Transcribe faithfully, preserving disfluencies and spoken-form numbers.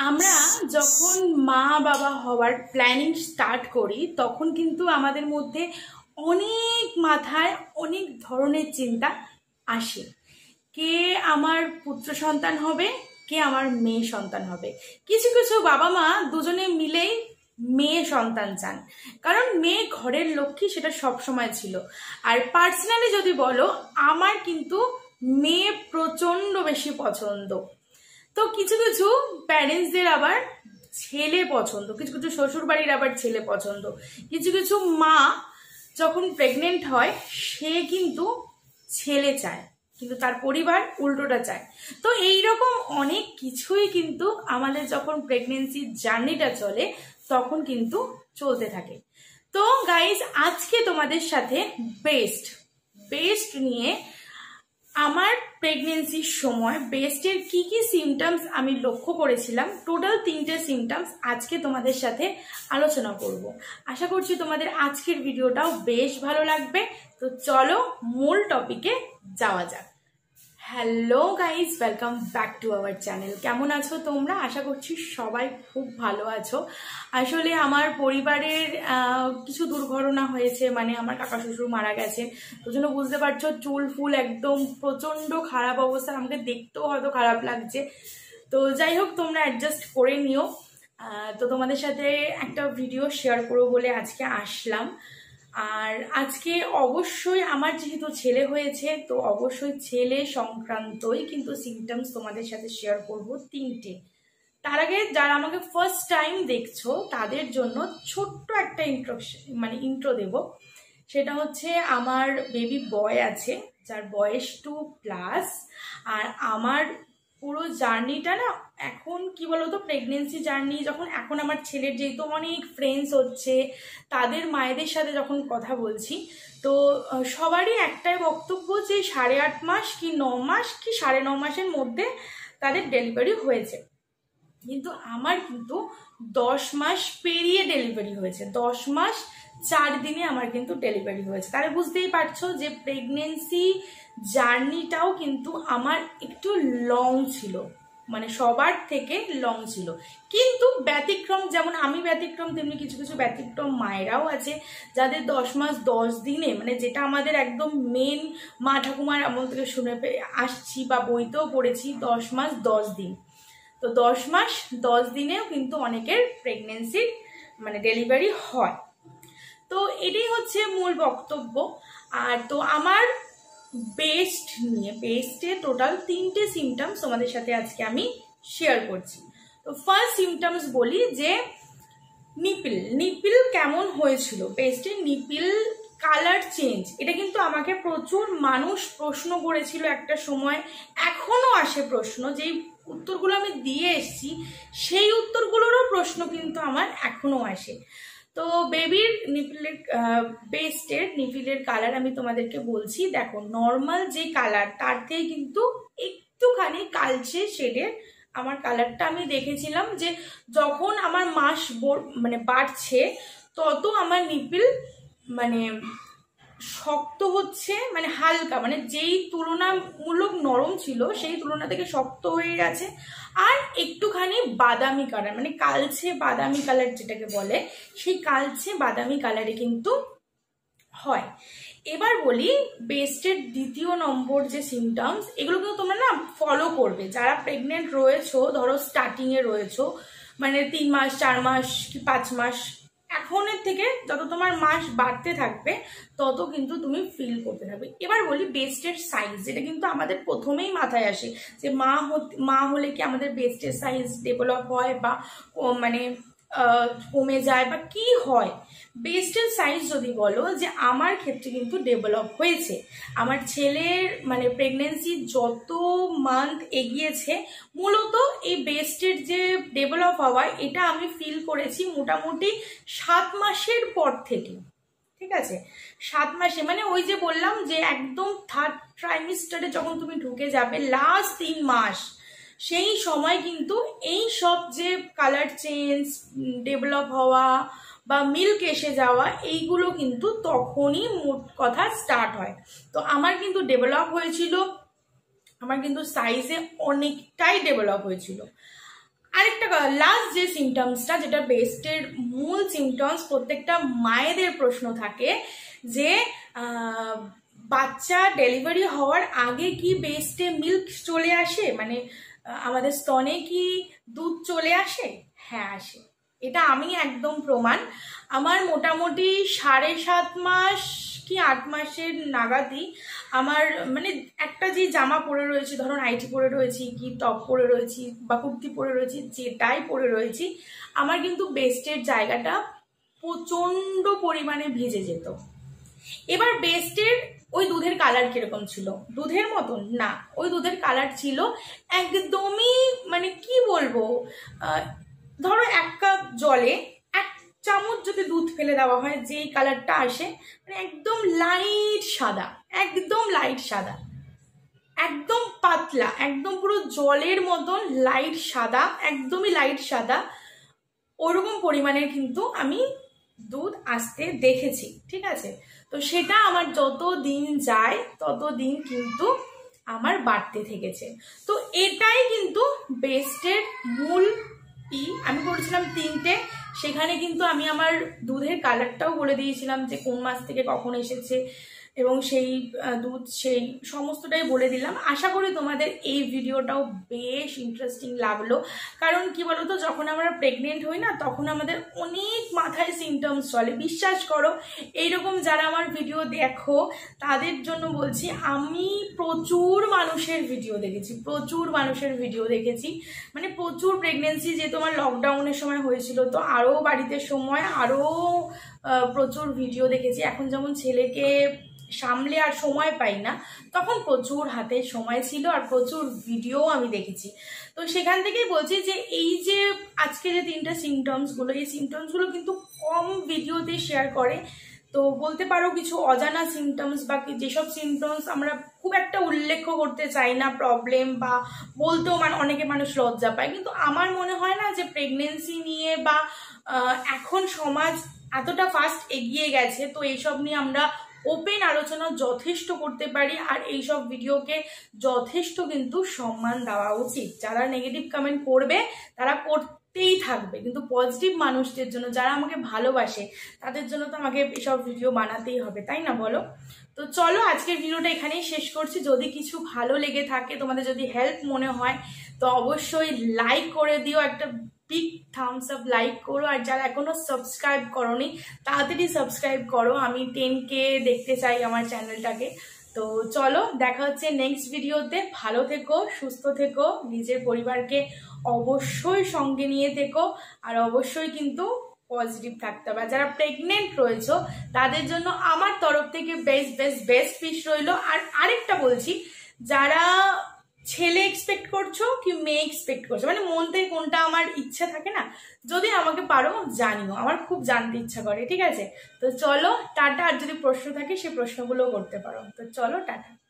আমরা যখন মা বাবা হওয়ার প্ল্যানিং স্টার্ট করি তখন কিন্তু আমাদের মধ্যে অনেক মাথায় অনেক ধরনের চিন্তা আসে। কে আমার পুত্র সন্তান হবে, কে আমার মেয়ে সন্তান হবে। কিছু কিছু বাবা মা দুজনে মিলেই মেয়ে সন্তান চান, কারণ মেয়ে ঘরের লক্ষ্মী, সেটা সব সময় ছিল। আর পার্সোনালি যদি বলো, আমার কিন্তু মেয়ে প্রচন্ড বেশি পছন্দ। তো কিছু কিছু প্যারেন্টসদের আবার ছেলে পছন্দ, কিছু কিছু শ্বশুর বাড়ির আবার ছেলে পছন্দ। কিছু কিছু মা যখন প্রেগনেন্ট হয় সে কিন্তু ছেলে চায়, কিন্তু তার পরিবার উল্টোটা চায়। তো এইরকম অনেক কিছুই কিন্তু আমাদের যখন প্রেগনেন্সির জার্নিটা চলে তখন কিন্তু চলতে থাকে। তো গাইজ, আজকে তোমাদের সাথে বেস্ট বেস্ট নিয়ে আমার প্রেগনেন্সির সময় বেস্টের কি কি সিমটমস আমি লক্ষ্য করেছিলাম, টোটাল তিনটে সিমটমস আজকে তোমাদের সাথে আলোচনা করব। আশা করছি তোমাদের আজকের ভিডিওটাও বেশ ভালো লাগবে। তো চলো মূল টপিকে যাওয়া যাক। Hello guys, welcome back to our channel. কেমন আছো তোমরা? আশা করছি সবাই খুব ভালো আছো। আসলে আমার পরিবারের কিছু দুর্ঘটনা হয়েছে, মানে আমার কাকা শ্বশুর মারা গেছে, তো জন্য বুঝতে পারছো চুল ফুল একদম প্রচন্ড খারাপ অবস্থা, আমাকে দেখতেও হয়তো খারাপ লাগছে। তো যাই হোক, তোমরা অ্যাডজাস্ট করে নিও। তো তোমাদের সাথে একটা ভিডিও শেয়ার করবো বলে আজকে আসলাম। আর আজকে অবশ্যই আমার যেহেতু ছেলে হয়েছে, তো অবশ্যই ছেলে সংক্রান্তই কিন্তু সিমটমস তোমাদের সাথে শেয়ার করব তিনটে। তার আগে যারা আমাকে ফার্স্ট টাইম দেখছো তাদের জন্য ছোট্ট একটা ইন্ট্রোডাকশন মানে ইন্ট্রো দেব। সেটা হচ্ছে, আমার বেবি বয় আছে যার বয়স টু প্লাস। আর আমার পুরো জার্নিটা না এখন কি বলতো, প্রেগনেন্সি জার্নি যখন এখন আমার ছেলের যেহেতু অনেক ফ্রেন্ডস হচ্ছে, তাদের মায়েদের সাথে যখন কথা বলছি, তো সবারই একটাই বক্তব্য যে সাড়ে আট মাস কি ন মাস কি সাড়ে ন মাসের মধ্যে তাদের ডেলিভারি হয়েছে। কিন্তু আমার কিন্তু দশ মাস পেরিয়ে ডেলিভারি হয়েছে, দশ মাস চার দিনে আমার কিন্তু ডেলিভারি হয়েছে। তাহলে বুঝতেই পারছো যে প্রেগনেন্সি জার্নিটাও কিন্তু আমার একটু লং ছিল, মানে সবার থেকে লং ছিল। কিন্তু ব্যতিক্রম, যেমন আমি ব্যতিক্রম, তেমনি কিছু কিছু ব্যতিক্রম মায়েরাও আছে যাদের দশ মাস দশ দিনে, মানে যেটা আমাদের একদম মেন মা ঠাকুমার আমল থেকে শুনে আসছি বা বইতেও পড়েছি, দশ মাস দশ দিন। তো দশ মাস দশ দিনেও কিন্তু অনেকের প্রেগনেন্সির মানে ডেলিভারি হয়। তো এটাই হচ্ছে মূল বক্তব্য। আর তো আমার বেস্ট নিয়ে, বেস্টে টোটাল তিনটে সিমটমস তোমাদের সাথে আজকে আমি শেয়ার করছি। তো ফার্স্ট সিমটমস বলি যে নিপিল নিপিল কেমন হয়েছিল। বেস্টে নিপিল কালার চেঞ্জ, এটা কিন্তু আমাকে প্রচুর মানুষ প্রশ্ন করেছিল একটা সময়, এখনো আসে প্রশ্ন। যেই উত্তরগুলো আমি দিয়ে এসেছি সেই উত্তরগুলোরও প্রশ্ন কিন্তু আমার এখনো আসে। তো বেবির নিপিলের বেস্টের নিপিলের কালার আমি তোমাদেরকে বলছি। দেখো, নর্মাল যে কালার তার থেকে কিন্তু একটুখানি কালচে শেডের আমার কালারটা আমি দেখেছিলাম। যে যখন আমার মাস মানে বাড়ছে তত আমার নিপিল মানে শক্ত হচ্ছে, মানে হালকা, মানে যেই তুলনামূলক নরম ছিল সেই তুলনা থেকে শক্ত হয়ে গেছে। আর একটুখানি বাদামি কালার, মানে কালচে বাদামি কালার যেটাকে বলে, সেই কালচে বাদামি কালারে কিন্তু হয়। এবার বলি বেস্টের দ্বিতীয় নম্বর যে সিমটমস, এগুলো কিন্তু তোমরা না ফলো করবে যারা প্রেগনেন্ট রয়েছো। ধরো স্টার্টিং এ রয়েছো, মানে তিন মাস চার মাস কি পাঁচ মাস, এখনের থেকে যত তোমার মাস বাড়তে থাকবে তত কিন্তু তুমি ফিল করতে থাকবে। এবার বলি বেস্টের সাইজ, যেটা কিন্তু আমাদের প্রথমেই মাথায় আসে যে মা মা হলে কি আমাদের বেস্টের সাইজ ডেভেলপ হয় বা মানে কমে যায় বা কি হয়। বেস্টের সাইজ যদি বলো, যে আমার ক্ষেত্রে কিন্তু ডেভেলপ হয়েছে। আমার ছেলের মানে প্রেগনেন্সি যত মান্থ এগিয়েছে, মূলত এই বেস্টের যে ডেভেলপ হওয়া এটা আমি ফিল করেছি মোটামুটি সাত মাসের পর থেকে। ঠিক আছে, সাত মাসে, মানে ওই যে বললাম যে একদম থার্ড ট্রাইমিস্টারে যখন তুমি ঢুকে যাবে, লাস্ট তিন মাস, সেই সময় কিন্তু এই সব যে কালার চেঞ্জ, ডেভেলপ হওয়া বা মিল্ক এসে যাওয়া, এইগুলো কিন্তু তখনই মোট কথা স্টার্ট হয়। তো আমার কিন্তু ডেভেলপ হয়েছিল, আমার কিন্তু সাইজে অনেকটাই ডেভেলপ হয়েছিল। আরেকটা লাস্ট যে সিমটমসটা, যেটা বেস্টের মূল সিমটমস, প্রত্যেকটা মায়েদের প্রশ্ন থাকে যে বাচ্চা ডেলিভারি হওয়ার আগে কি বেস্টে মিল্ক চলে আসে, মানে আমাদের স্তনে কি দুধ চলে আসে? হ্যাঁ আসে, এটা আমি একদম প্রমাণ। আমার মোটামুটি সাড়ে সাত মাস কি আট মাসের নাগাদই আমার মানে একটা যে জামা পরে রয়েছে, ধরুন আইটি পরে রয়েছি কি টপ পরে রয়েছি বা কুর্তি পরে রয়েছি, যেটাই পরে রয়েছি, আমার কিন্তু বেস্টের জায়গাটা প্রচন্ড পরিমাণে ভিজে যেত। এবার বেস্টের ওই দুধের কালার কিরকম ছিল? দুধের মতন না, ওই দুধের কালার ছিল একদমই, মানে কি বলবো, ধরো এক কাপ জলে এক চামচ যদি দুধ ফেলে দেওয়া হয় যেই কালারটা আসে, মানে একদম লাইট সাদা, একদম লাইট সাদা, একদম পাতলা, একদম পুরো জলের মতন লাইট সাদা, একদমই লাইট সাদা, ওরকম পরিমাণের কিন্তু আমি দুধ আসতে দেখেছি, ঠিক আছে। তো সেটা আমার যত দিন যায় তত দিন কিন্তু আমার বাড়তে থেকেছে। তো এটাই কিন্তু বেস্টের মূল ই। আমি করেছিলাম তিনটে, সেখানে কিন্তু আমি আমার দুধের কালারটাও বলে দিয়েছিলাম যে কোন মাস থেকে কখন এসেছে এবং সেই দুধ সেই সমস্তটাই বলে দিলাম। আশা করি তোমাদের এই ভিডিওটাও বেশ ইন্টারেস্টিং লাগলো, কারণ কি বলতো, যখন আমরা প্রেগনেন্ট হই না তখন আমাদের অনেক মাথায় সিমটমস চলে। বিশ্বাস করো, এইরকম যারা আমার ভিডিও দেখো তাদের জন্য বলছি, আমি প্রচুর মানুষের ভিডিও দেখেছি, প্রচুর মানুষের ভিডিও দেখেছি মানে প্রচুর প্রেগনেন্সি, যে তোমার লকডাউনের সময় হয়েছিল, তো আরও বাড়িতে সময় আরও প্রচুর ভিডিও দেখেছি। এখন যেমন ছেলেকে সামলে আর সময় পাই না, তখন প্রচুর হাতে সময় ছিল আর প্রচুর ভিডিও আমি দেখেছি। তো সেখান থেকেই বলছি যে এই যে আজকে যে তিনটা সিমটমসগুলো, এই সিমটমসগুলো কিন্তু কম ভিডিওতে শেয়ার করে। তো বলতে পারো কিছু অজানা সিমটমস বা যেসব সিমটমস আমরা খুব একটা উল্লেখ করতে চাই না, প্রবলেম বা বলতেও মানে অনেকে মানুষ লজ্জা পায়, কিন্তু আমার মনে হয় না যে প্রেগনেন্সি নিয়ে বা এখন সমাজ এতটা ফাস্ট এগিয়ে গেছে, তো এইসব নিয়ে আমরা ওপেন আলোচনা যথেষ্ট করতে পারি। আর এইসব ভিডিওকে যথেষ্ট কিন্তু সম্মান দেওয়া উচিত। যারা নেগেটিভ কমেন্ট করবে তারা করতেই থাকবে, কিন্তু পজিটিভ মানুষদের জন্য, যারা আমাকে ভালোবাসে তাদের জন্য তো আমাকে এসব ভিডিও বানাতেই হবে, তাই না বলো? তো চলো আজকের ভিডিওটা এখানেই শেষ করছি। যদি কিছু ভালো লেগে থাকে, তোমাদের যদি হেল্প মনে হয়, তো অবশ্যই লাইক করে দিও, একটা বিগ থামস আপ লাইক করো। আর যারা এখনো সাবস্ক্রাইব করোনি তাড়াতাড়ি সাবস্ক্রাইব করো, আমি টেন কে দেখতে চাই আমার চ্যানেলটাকে। তো চলো দেখা হচ্ছে নেক্সট ভিডিওতে। ভালো থেকো, সুস্থ থেকো, নিজের পরিবারকে অবশ্যই সঙ্গে নিয়ে থেকো, আর অবশ্যই কিন্তু পজিটিভ থাকতে হবে। যারা প্রেগনেন্ট রয়েছে তাদের জন্য আমার তরফ থেকে বেস্ট বেস্ট বেস্ট উইশ রইলো। আর আরেকটা বলছি, যারা ছেলে এক্সপেক্ট করছো কি মেয়ে এক্সপেক্ট করছো, মানে মন থেকে কোনটা আমার ইচ্ছা থাকে না, যদি আমাকে পারো জানিও, আমার খুব জানতে ইচ্ছা করে, ঠিক আছে। তো চলো টাটা। আর যদি প্রশ্ন থাকে সেই প্রশ্নগুলো করতে পারো। তো চলো টাটা।